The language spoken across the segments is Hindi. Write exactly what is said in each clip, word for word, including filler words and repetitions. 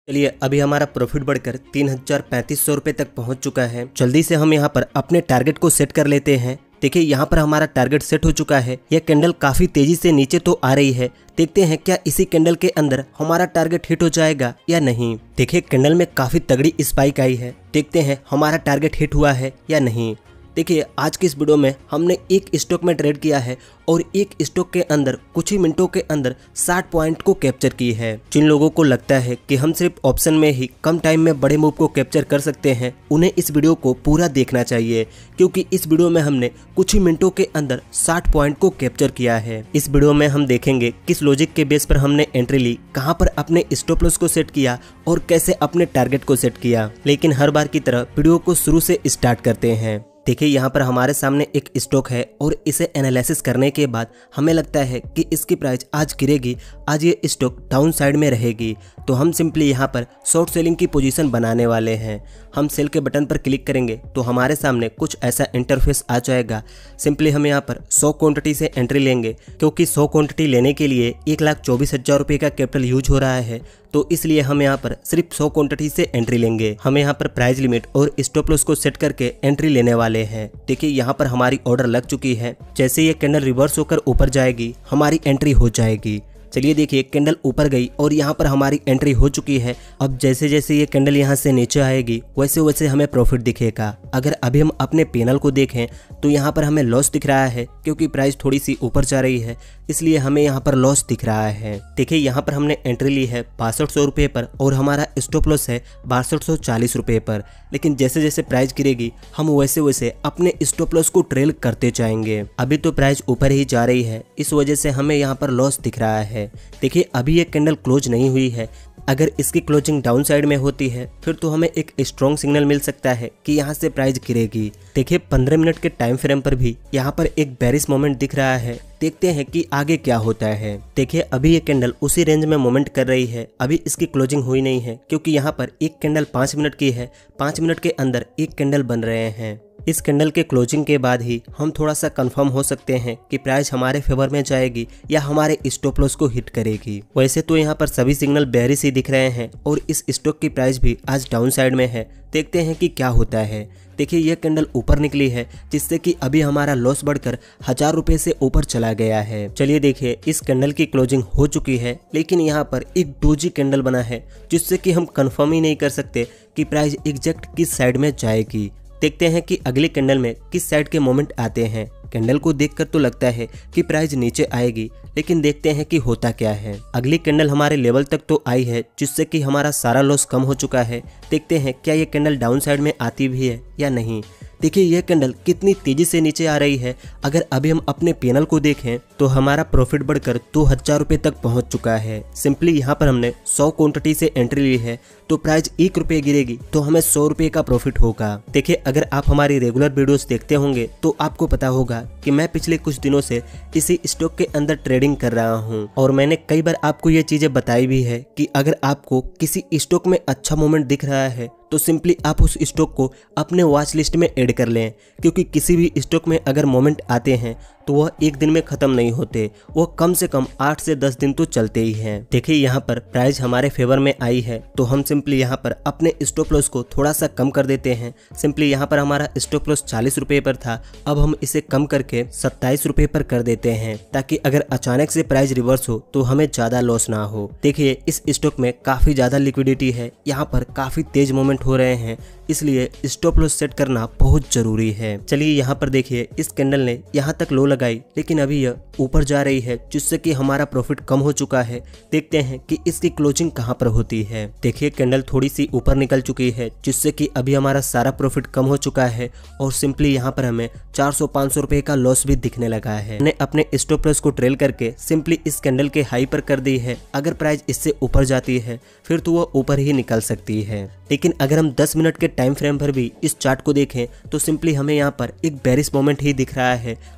चलिए अभी हमारा प्रॉफिट बढ़कर तीन हजार पैंतीस सौ रुपये तक पहुंच चुका है। जल्दी से हम यहां पर अपने टारगेट को सेट कर लेते हैं। देखिए यहाँ पर हमारा टारगेट सेट हो चुका है। यह कैंडल काफी तेजी से नीचे तो आ रही है। देखते हैं क्या इसी कैंडल के अंदर हमारा टारगेट हिट हो जाएगा या नहीं। देखिए कैंडल में काफी तगड़ी स्पाइक आई है। देखते हैं हमारा टारगेट हिट हुआ है या नहीं। देखिए आज की इस वीडियो में हमने एक स्टॉक में ट्रेड किया है और एक स्टॉक के अंदर कुछ ही मिनटों के अंदर साठ पॉइंट को कैप्चर की है। जिन लोगों को लगता है कि हम सिर्फ ऑप्शन में ही कम टाइम में बड़े मूव को कैप्चर कर सकते हैं, उन्हें इस वीडियो को पूरा देखना चाहिए, क्योंकि इस वीडियो में हमने कुछ ही मिनटों के अंदर साठ पॉइंट को कैप्चर किया है। इस वीडियो में हम देखेंगे किस लॉजिक के बेस पर हमने एंट्री ली, कहाँ पर अपने स्टॉप लॉस को सेट किया और कैसे अपने टारगेट को सेट किया। लेकिन हर बार की तरह वीडियो को शुरू से स्टार्ट करते हैं। देखिए यहाँ पर हमारे सामने एक स्टॉक है और इसे एनालिसिस करने के बाद हमें लगता है कि इसकी प्राइस आज गिरेगी, आज ये स्टॉक डाउन साइड में रहेगी। तो हम सिंपली यहाँ पर शॉर्ट सेलिंग की पोजीशन बनाने वाले हैं। हम सेल के बटन पर क्लिक करेंगे तो हमारे सामने कुछ ऐसा इंटरफेस आ जाएगा। सिंपली हम यहाँ पर सौ क्वांटिटी से एंट्री लेंगे, क्योंकि सौ क्वांटिटी लेने के लिए एक लाख चौबीस हजार रुपये का कैपिटल यूज हो रहा है, तो इसलिए हम यहाँ पर सिर्फ सौ क्वांटिटी से एंट्री लेंगे। हम यहाँ पर प्राइस लिमिट और स्टॉप लॉस को सेट करके एंट्री लेने वाले हैं। देखिए यहाँ पर हमारी ऑर्डर लग चुकी है। जैसे ये कैंडल रिवर्स होकर ऊपर जाएगी हमारी एंट्री हो जाएगी। चलिए देखिए कैंडल ऊपर गई और यहाँ पर हमारी एंट्री हो चुकी है। अब जैसे जैसे ये कैंडल यहाँ से नीचे आएगी वैसे वैसे हमें प्रॉफिट दिखेगा। अगर अभी हम अपने पैनल को देखें तो यहाँ पर हमें लॉस दिख रहा है, क्योंकि प्राइस थोड़ी सी ऊपर जा रही है, इसलिए हमें यहाँ पर लॉस दिख रहा है। देखिए यहाँ पर हमने एंट्री ली है बासठ सौ रुपये पर और हमारा स्टॉप लॉस है बासठ सौ चालीस रुपये पर। लेकिन जैसे जैसे प्राइस गिरेगी हम वैसे वैसे अपने स्टॉप लॉस को ट्रेल करते जाएंगे। अभी तो प्राइस ऊपर ही जा रही है, इस वजह से हमें यहाँ पर लॉस दिख रहा है। देखिए अभी ये कैंडल क्लोज नहीं हुई है। अगर इसकी क्लोजिंग डाउन साइड में होती है फिर तो हमें एक स्ट्रॉन्ग सिग्नल मिल सकता है कि यहाँ से प्राइस गिरेगी। देखिए पंद्रह मिनट के टाइम फ्रेम पर भी यहाँ पर एक बेरिश मोमेंट दिख रहा है। देखते हैं कि आगे क्या होता है। देखिए अभी ये कैंडल उसी रेंज में मोमेंट कर रही है। अभी इसकी क्लोजिंग हुई नहीं है, क्योंकि यहाँ पर एक कैंडल पाँच मिनट की है। पाँच मिनट के अंदर एक कैंडल बन रहे हैं। इस कैंडल के क्लोजिंग के बाद ही हम थोड़ा सा कंफर्म हो सकते हैं कि प्राइस हमारे फेवर में जाएगी या हमारे स्टॉप लॉस को हिट करेगी। वैसे तो यहाँ पर सभी सिग्नल बेरिश ही दिख रहे हैं और इस स्टॉक की प्राइस भी आज डाउन साइड में है। देखते हैं कि क्या होता है। देखिए यह कैंडल ऊपर निकली है, जिससे कि अभी हमारा लॉस बढ़कर हजार रुपए से ऊपर चला गया है। चलिए देखिए इस कैंडल की क्लोजिंग हो चुकी है, लेकिन यहाँ पर एक डोजी कैंडल बना है, जिससे कि हम कंफर्म ही नहीं कर सकते कि प्राइस एग्जैक्ट किस साइड में जाएगी। देखते हैं कि अगली कैंडल में किस साइड के मोमेंट आते हैं। कैंडल को देखकर तो लगता है कि प्राइस नीचे आएगी, लेकिन देखते हैं कि होता क्या है। अगली कैंडल हमारे लेवल तक तो आई है, जिससे कि हमारा सारा लॉस कम हो चुका है। देखते हैं क्या ये कैंडल डाउन साइड में आती भी है या नहीं। देखिए यह कैंडल कितनी तेजी से नीचे आ रही है। अगर अभी हम अपने पैनल को देखें तो हमारा प्रॉफिट बढ़कर दो हजार रुपये तक पहुंच चुका है। सिंपली यहाँ पर हमने सौ क्वांटिटी से एंट्री ली है, तो प्राइस एक रुपये गिरेगी तो हमें सौ रुपये का प्रॉफिट होगा। देखिए अगर आप हमारी रेगुलर वीडियोस देखते होंगे तो आपको पता होगा कि मैं पिछले कुछ दिनों से इसी स्टॉक के अंदर ट्रेडिंग कर रहा हूँ, और मैंने कई बार आपको ये चीजें बताई भी है कि अगर आपको किसी स्टॉक में अच्छा मोमेंट दिख रहा है तो सिंपली आप उस स्टॉक को अपने वॉच लिस्ट में ऐड कर लें, क्योंकि किसी भी स्टॉक में अगर मोमेंट आते हैं तो वह एक दिन में खत्म नहीं होते, वह कम से कम आठ से दस दिन तो चलते ही हैं। देखिए यहाँ पर प्राइस हमारे फेवर में आई है, तो हम सिंपली यहाँ पर अपने स्टॉप लॉस को थोड़ा सा कम कर देते हैं। सिंपली यहाँ पर हमारा स्टॉप लॉस चालीस रुपये पर था, अब हम इसे कम करके सत्ताईस रुपये पर कर देते हैं, ताकि अगर अचानक से प्राइस रिवर्स हो तो हमें ज्यादा लॉस ना हो। देखिए इस स्टॉक में काफी ज्यादा लिक्विडिटी है, यहाँ पर काफी तेज मोमेंट हो रहे हैं, इसलिए स्टॉप लॉस सेट करना बहुत जरूरी है। चलिए यहाँ पर देखिए इस कैंडल ने यहाँ तक लो लगाई, लेकिन अभी यह ऊपर जा रही है, जिससे कि हमारा प्रॉफिट कम हो चुका है। देखते हैं कि इसकी क्लोजिंग कहाँ पर होती है। देखिए कैंडल थोड़ी सी ऊपर निकल चुकी है, जिससे कि अभी हमारा सारा प्रॉफिट कम हो चुका है और सिंपली यहाँ पर हमें चार सौ पाँच सौ रुपए का लॉस भी दिखने लगा है। मैंने अपने स्टॉप लॉस को ट्रेल करके सिंपली इस कैंडल के हाई पर कर दी है। अगर प्राइस इससे ऊपर जाती है फिर तो वह ऊपर ही निकल सकती है, लेकिन अगर हम दस मिनट के टाइम फ्रेम पर भी इस चार्ट को देखें तो सिंपली हमें यहाँ पर एक बेरिश मोमेंट ही दिख रहा है। हमें लग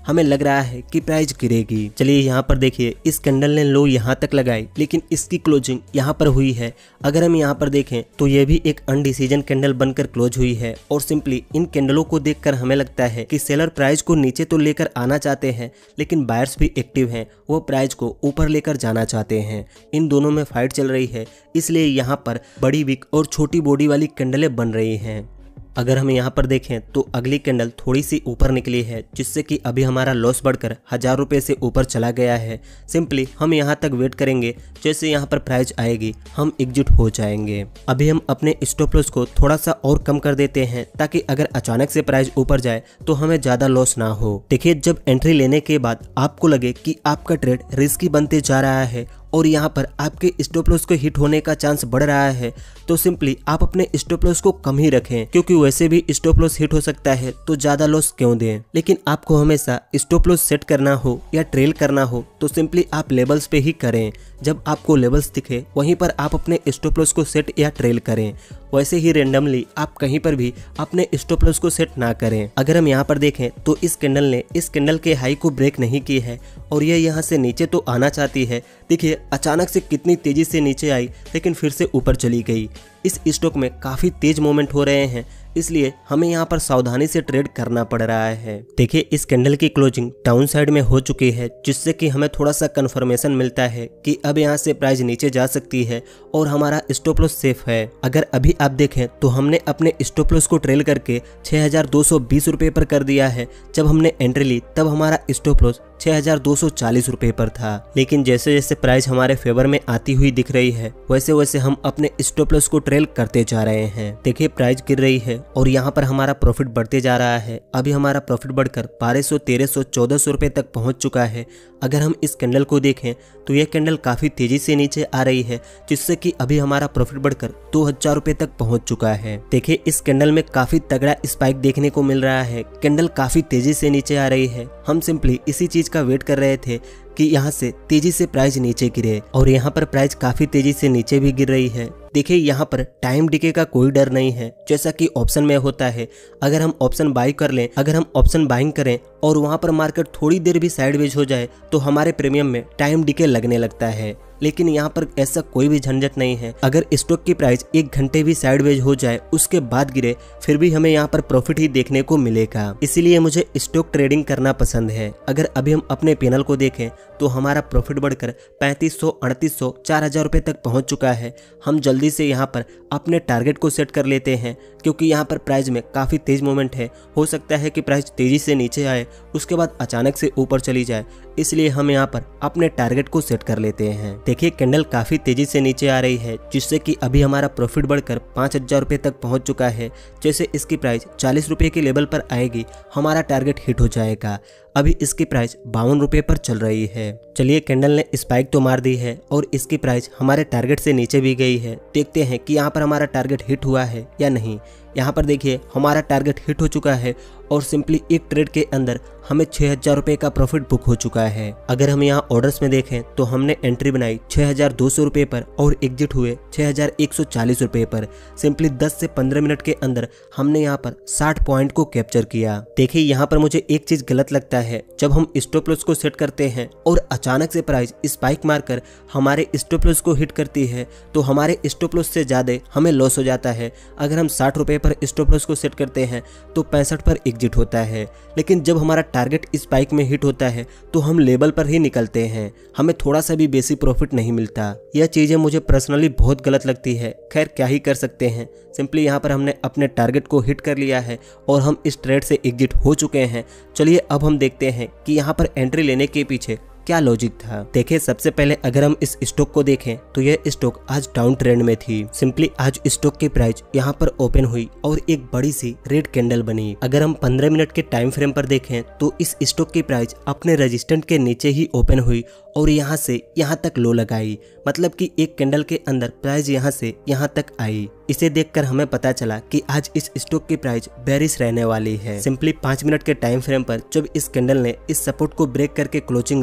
रहा है कि प्राइस गिरेगी। चलिए यहाँ पर देखिए, इस कैंडल ने लो यहाँ तक लगाई, लेकिन इसकी क्लोजिंग यहाँ पर हुई है। अगर हम यहाँ पर देखें तो ये भी एक अनडिसीजन कैंडल बनकर क्लोज हुई है और सिंपली इन कैंडलों को देखकर हमें लगता है कि सेलर प्राइस को नीचे तो लेकर आना चाहते हैं, लेकिन बायर्स भी एक्टिव हैं, वो प्राइस को ऊपर लेकर जाना चाहते हैं। इन दोनों में फाइट चल रही है, इसलिए यहाँ पर बड़ी विक और छोटी बॉडी वाली कैंडलें बन रही हैं। अगर हम यहाँ पर देखें तो अगली कैंडल थोड़ी सी ऊपर निकली है, जिससे कि अभी हमारा लॉस बढ़कर हजार रुपये से ऊपर चला गया है। सिंपली हम यहाँ तक वेट करेंगे, जैसे यहाँ पर प्राइस आएगी हम एग्जिट हो जाएंगे। अभी हम अपने स्टॉप लॉस को थोड़ा सा और कम कर देते हैं, ताकि अगर अचानक से प्राइस ऊपर जाए तो हमें ज़्यादा लॉस ना हो। देखिए, जब एंट्री लेने के बाद आपको लगे कि आपका ट्रेड रिस्की बनते जा रहा है और यहाँ पर आपके स्टॉप लॉस को हिट होने का चांस बढ़ रहा है, तो सिंपली आप अपने स्टॉप लॉस को कम ही रखें, क्योंकि वैसे भी स्टॉप लॉस हिट हो सकता है, तो ज्यादा लॉस क्यों दें। लेकिन आपको हमेशा स्टॉप लॉस सेट करना हो या ट्रेल करना हो तो सिंपली आप लेवल्स पे ही करें। जब आपको लेवल्स दिखे वहीं पर आप अपने स्टॉप लॉस को सेट या ट्रेल करें। वैसे ही रेंडमली आप कहीं पर भी अपने स्टॉप लॉस को सेट ना करें। अगर हम यहाँ पर देखें तो इस कैंडल ने इस कैंडल के हाई को ब्रेक नहीं की है और ये यहाँ से नीचे तो आना चाहती है। देखिए अचानक से कितनी तेजी से नीचे आई, लेकिन फिर से ऊपर चली गई। इस स्टॉक में काफी तेज मूवमेंट हो रहे हैं, इसलिए हमें यहाँ पर सावधानी से ट्रेड करना पड़ रहा है। देखिए, इस कैंडल की क्लोजिंग डाउन साइड में हो चुकी है, जिससे कि हमें थोड़ा सा कंफर्मेशन मिलता है कि अब यहाँ से प्राइस नीचे जा सकती है और हमारा स्टॉप लॉस सेफ है। अगर अभी आप देखें तो हमने अपने स्टॉप लॉस को ट्रेल करके छह हजार दो सौ बीस रुपए पर कर दिया है। जब हमने एंट्री ली तब हमारा स्टॉप लॉस छह हजार दो सौ चालीस रुपए पर था, लेकिन जैसे जैसे प्राइस हमारे फेवर में आती हुई दिख रही है, वैसे वैसे हम अपने स्टॉप लॉस को ट्रेल करते जा रहे हैं। देखिए, प्राइस गिर रही है और यहाँ पर हमारा प्रॉफिट बढ़ते जा रहा है। अभी हमारा प्रॉफिट बढ़कर बारह सौ तेरह सौ चौदह सौ रुपए तक पहुंच चुका है। अगर हम इस कैंडल को देखें तो यह कैंडल काफी तेजी से नीचे आ रही है, जिससे कि अभी हमारा प्रॉफिट बढ़कर दो हजार रुपए तक पहुंच चुका है। देखिए, इस कैंडल में काफी तगड़ा स्पाइक देखने को मिल रहा है। कैंडल काफी तेजी से नीचे आ रही है। हम सिंपली इसी चीज का वेट कर रहे थे कि यहाँ से तेजी से प्राइस नीचे गिरे, और यहाँ पर प्राइस काफी तेजी से नीचे भी गिर रही है। देखिए, यहाँ पर टाइम डिके का कोई डर नहीं है, जैसा कि ऑप्शन में होता है। अगर हम ऑप्शन बाई कर लें, अगर हम ऑप्शन बाइंग करें और वहाँ पर मार्केट थोड़ी देर भी साइडवेज हो जाए तो हमारे प्रीमियम में टाइम डिके लगने लगता है। लेकिन यहाँ पर ऐसा कोई भी झंझट नहीं है। अगर स्टॉक की प्राइस एक घंटे भी साइडवेज हो जाए उसके बाद गिरे, फिर भी हमें यहाँ पर प्रॉफिट ही देखने को मिलेगा। इसीलिए मुझे स्टॉक ट्रेडिंग करना पसंद है। अगर अभी हम अपने पैनल को देखें तो हमारा प्रॉफिट बढ़कर पैंतीस सौ अड़तीस सौ चार हजार रुपए तक पहुंच चुका है। हम जल्दी से यहाँ पर अपने टारगेट को सेट कर लेते हैं, क्योंकि यहाँ पर प्राइस में काफी तेज मूवमेंट है। हो सकता है कि प्राइस तेजी से नीचे आए, उसके बाद अचानक से ऊपर चली जाए, इसलिए हम यहाँ पर अपने टारगेट को सेट कर लेते हैं। देखिए, कैंडल काफी तेजी से नीचे आ रही है, जिससे कि अभी हमारा प्रॉफिट बढ़कर पाँच हजार रुपए तक पहुंच चुका है। जैसे इसकी प्राइस चालीस रुपए के लेवल पर आएगी, हमारा टारगेट हिट हो जाएगा। अभी इसकी प्राइस बावन रुपए पर चल रही है। चलिए, कैंडल ने स्पाइक तो मार दी है और इसकी प्राइस हमारे टारगेट से नीचे भी गई है। देखते हैं कि यहाँ पर हमारा टारगेट हिट हुआ है या नहीं। यहाँ पर देखिए, हमारा टारगेट हिट हो चुका है और सिंपली एक ट्रेड के अंदर हमें छह हजार रुपए का प्रॉफिट बुक हो चुका है। अगर हम यहाँ ऑर्डर्स में देखें तो हमने एंट्री बनाई छह हजार दो सौ रुपए पर और एग्जिट हुए छह हजार एक सौ चालीस रुपए पर। सिंपली दस से पंद्रह मिनट के अंदर हमने यहाँ पर साठ पॉइंट को कैप्चर किया। देखिए, यहाँ पर मुझे एक चीज गलत लगता है, जब हम स्टॉप लॉस को सेट करते हैं और अचानक से प्राइस स्पाइक मारकर हमारे स्टॉप लॉस को हिट करती है, तो हमारे स्टॉप लॉस से ज्यादा हमें लॉस हो जाता है। अगर हम साठ रुपए पर स्टॉप लॉस को सेट करते हैं तो पैंसठ पर एग्जिट होता है, लेकिन जब हमारा टारगेट स्पाइक में हिट होता है तो हम लेवल पर ही निकलते हैं, हमें थोड़ा सा भी बेसी प्रॉफिट नहीं मिलता। यह चीजें मुझे पर्सनली बहुत गलत लगती है। खैर, क्या ही कर सकते हैं। सिंपली यहाँ पर हमने अपने टारगेट को हिट कर लिया है और हम इस ट्रेड से एग्जिट हो चुके हैं। चलिए, अब हम देखते हैं कि यहाँ पर एंट्री लेने के पीछे क्या लॉजिक था। देखिए, सबसे पहले अगर हम इस स्टॉक को देखें तो यह स्टॉक आज डाउन ट्रेंड में थी। सिंपली आज स्टॉक की प्राइस यहाँ पर ओपन हुई और एक बड़ी सी रेड कैंडल बनी। अगर हम पंद्रह मिनट के टाइम फ्रेम पर देखें तो इस स्टॉक की प्राइस अपने रेजिस्टेंट के नीचे ही ओपन हुई और यहाँ से यहाँ तक लो लगाई, मतलब कि एक कैंडल के अंदर प्राइस यहाँ से यहाँ तक आई। इसे देखकर हमें पता चला कि आज इस स्टॉक की प्राइस बेरिश रहने वाली है। सिंपली पाँच मिनट के टाइम फ्रेम पर जब इस कैंडल ने इस सपोर्ट को ब्रेक करके क्लोजिंग दी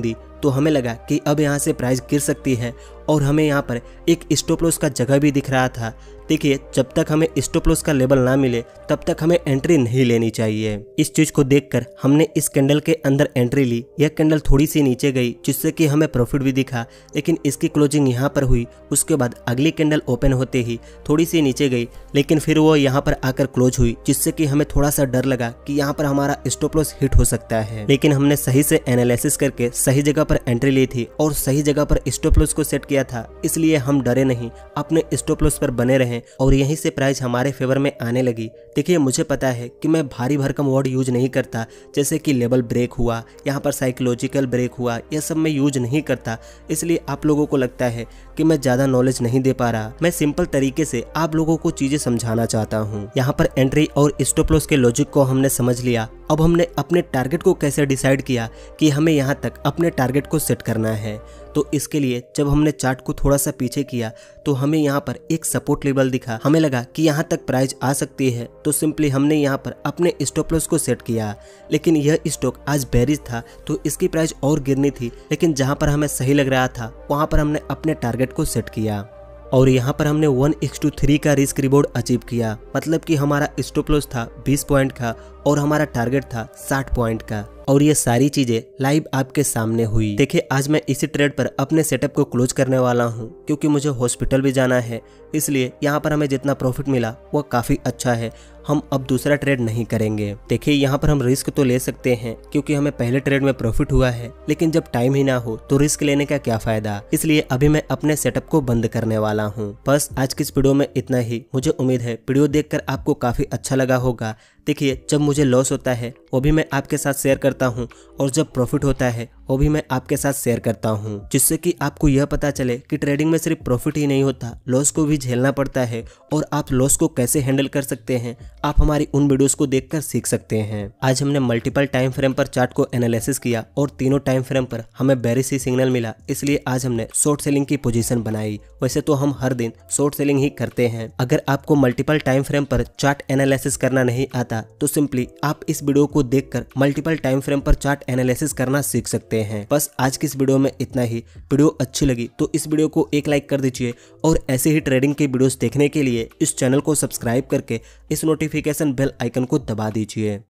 तो हमें लगा कि अब यहाँ से प्राइस गिर सकती है और हमें यहाँ पर एक स्टॉप लॉस का जगह भी दिख रहा था। देखिए, जब तक हमें स्टॉप लॉस का लेवल ना मिले तब तक हमें एंट्री नहीं लेनी चाहिए। इस चीज को देखकर हमने इस कैंडल के अंदर एंट्री ली। यह कैंडल थोड़ी सी नीचे गई जिससे कि हमें प्रॉफिट भी दिखा, लेकिन इसकी क्लोजिंग यहाँ पर हुई। उसके बाद अगली कैंडल ओपन होते ही थोड़ी सी नीचे गई, लेकिन फिर वो यहाँ पर आकर क्लोज हुई, जिससे कि हमें थोड़ा सा डर लगा कि यहाँ पर हमारा स्टॉप लॉस हिट हो सकता है। लेकिन हमने सही से एनालिसिस करके सही जगह पर एंट्री ली थी और सही जगह पर स्टॉप लॉस को सेट किया था, इसलिए हम डरे नहीं, अपने स्टॉप लॉस पर बने रहे और यहीं से प्राइस हमारे फेवर में आने लगी। देखिए, मुझे पता है कि मैं भारी भरकम वर्ड यूज नहीं करता, जैसे कि लेवल ब्रेक हुआ, यहाँ पर साइकोलॉजिकल ब्रेक हुआ, यह सब मैं यूज नहीं करता, इसलिए आप लोगों को लगता है कि मैं ज्यादा नॉलेज नहीं दे पा रहा। मैं सिंपल तरीके से आप लोगों को चीजें समझाना चाहता हूँ। यहाँ पर एंट्री और स्टॉप लॉस के लॉजिक को हमने समझ लिया। अब हमने अपने टारगेट को कैसे डिसाइड किया कि हमें यहाँ तक अपने टारगेट को सेट करना है। तो इसके लिए जब हमने चार्ट को थोड़ा सा पीछे किया तो हमें यहाँ पर एक सपोर्ट लेवल दिखा। हमें लगा कि यहाँ तक प्राइस आ सकती है, तो सिंपली हमने यहाँ पर अपने स्टॉप लॉस को सेट किया। लेकिन यह स्टॉक आज बेरिश था तो इसकी प्राइस और गिरनी थी, लेकिन जहाँ पर हमें सही लग रहा था वहाँ पर हमने अपने टारगेट को सेट किया और यहाँ पर हमने वन इक्स टू थ्री का रिस्क रिवॉर्ड अचीव किया। मतलब कि हमारा स्टॉप लॉस था बीस पॉइंट का और हमारा टारगेट था साठ पॉइंट का, और ये सारी चीजें लाइव आपके सामने हुई। देखिए, आज मैं इसी ट्रेड पर अपने सेटअप को क्लोज करने वाला हूँ, क्योंकि मुझे हॉस्पिटल भी जाना है, इसलिए यहाँ पर हमें जितना प्रॉफिट मिला वो काफी अच्छा है। हम अब दूसरा ट्रेड नहीं करेंगे। देखिए, यहाँ पर हम रिस्क तो ले सकते हैं क्योंकि हमें पहले ट्रेड में प्रॉफिट हुआ है, लेकिन जब टाइम ही ना हो तो रिस्क लेने का क्या फायदा। इसलिए अभी मैं अपने सेटअप को बंद करने वाला हूँ। बस आज की इस वीडियो में इतना ही। मुझे उम्मीद है वीडियो देखकर आपको काफी अच्छा लगा होगा। देखिए, जब मुझे लॉस होता है वो भी मैं आपके साथ शेयर करता हूँ और जब प्रॉफिट होता है वो भी मैं आपके साथ शेयर करता हूँ, जिससे कि आपको यह पता चले कि ट्रेडिंग में सिर्फ प्रॉफिट ही नहीं होता, लॉस को भी झेलना पड़ता है और आप लॉस को कैसे हैंडल कर सकते हैं आप हमारी उन वीडियोस को देखकर सीख सकते हैं। आज हमने मल्टीपल टाइम फ्रेम पर चार्ट को एनालिसिस किया और तीनों टाइम फ्रेम पर हमें बेरिश ही सिग्नल मिला, इसलिए आज हमने शॉर्ट सेलिंग की पोजीशन बनाई। वैसे तो हम हर दिन शॉर्ट सेलिंग ही करते हैं। अगर आपको मल्टीपल टाइम फ्रेम पर चार्ट एनालिसिस करना नहीं आता तो सिंपली आप इस वीडियो को देखकर मल्टीपल टाइम फ्रेम पर चार्ट एनालिसिस करना सीख सकते हैं। बस आज की इस वीडियो में इतना ही। वीडियो अच्छी लगी तो इस वीडियो को एक लाइक कर दीजिए और ऐसे ही ट्रेडिंग के वीडियोस देखने के लिए इस चैनल को सब्सक्राइब करके इस नोटिफिकेशन बेल आइकन को दबा दीजिए।